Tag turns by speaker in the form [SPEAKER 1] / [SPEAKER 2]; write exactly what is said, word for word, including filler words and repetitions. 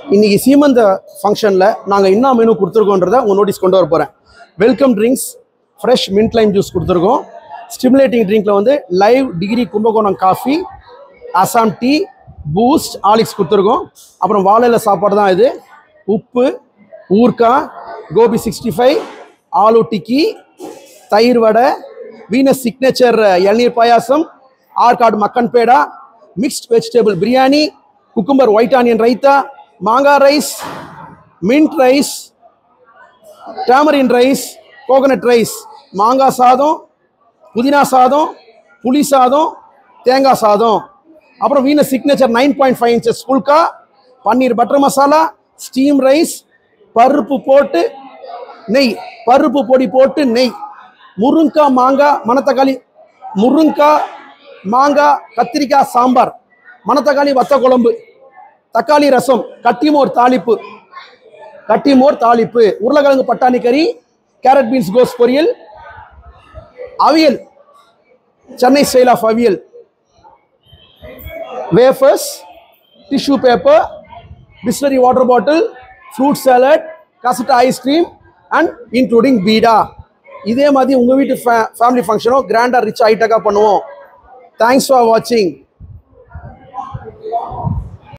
[SPEAKER 1] இன்னைக்கு சீமந்த ஃபங்க்ஷனில் நாங்கள் என்ன மெனு கொடுத்துருக்கோன்றதை உங்கள் நோட்டீஸ் கொண்டு வர போகிறேன். Welcome drinks, fresh mint lime juice கொடுத்துருக்கோம். ஸ்டிமுலேட்டிங் ட்ரிங்க்கில் வந்து live degree Kumbakonam coffee, Assam tea, Boost, Horlicks கொடுத்துருக்கோம். அப்புறம் வாழையில சாப்பாடு தான் இது. உப்பு, ஊர்கா, கோபி சிக்ஸ்டி ஃபைவ், ஆலு டிக்கி, தயிர் வடை, வீனஸ் சிக்னேச்சர் இளநீர் பாயாசம், Arcot makkan peda, mixed vegetable biryani, cucumber white onion raita, மாங்காய் rice, mint rice, tamarind rice, coconut rice, மாங்காய் சாதம், புதினா சாதம், புளி சாதம், தேங்காய் சாதம். அப்புறம் Venus signature nine point five inches phulka, paneer butter masala, steam rice, பருப்பு போட்டு நெய், பருப்பு பொடி போட்டு நெய், முருங்காய் மாங்காய் மணத்தக்காளி, முருங்காய் மாங்காய் கத்திரிக்காய் சாம்பார், மணத்தக்காளி வத்த குழம்பு, தக்காளி ரசம், கட்டிமோர் தாளிப்பு, கட்டிமோர் தாளிப்பு, உருளைக்கிழங்கு பட்டாணி கறி, கேரட் பீன்ஸ் கோஸ் poriyal, avial, Chennai style of avial, wafers, tissue paper, Bisleri water bottle, fruit salad, cassata ice cream and including beeda. இதே மாதிரி உங்கள் வீட்டு ஃபே ஃபேமிலி ஃபங்க்ஷனும் கிராண்டாக ரிச் ஹைட்டக்காக பண்ணுவோம். தேங்க்ஸ் ஃபார் வாட்சிங்.